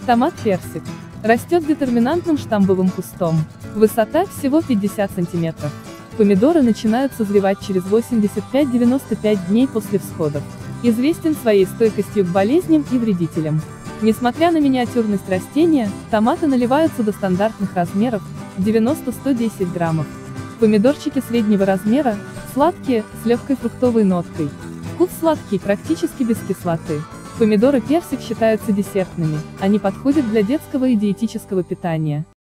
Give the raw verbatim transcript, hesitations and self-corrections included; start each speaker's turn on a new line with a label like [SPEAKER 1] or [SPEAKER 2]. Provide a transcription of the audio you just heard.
[SPEAKER 1] Томат-персик. Растет детерминантным штамбовым кустом. Высота всего пятьдесят сантиметров. Помидоры начинают созревать через восемьдесят пять — девяносто пять дней после всходов. Известен своей стойкостью к болезням и вредителям. Несмотря на миниатюрность растения, томаты наливаются до стандартных размеров – девяносто — сто десять граммов. Помидорчики среднего размера, сладкие, с легкой фруктовой ноткой. Вкус сладкий, практически без кислоты. Помидоры-персик считаются десертными, они подходят для детского и диетического питания.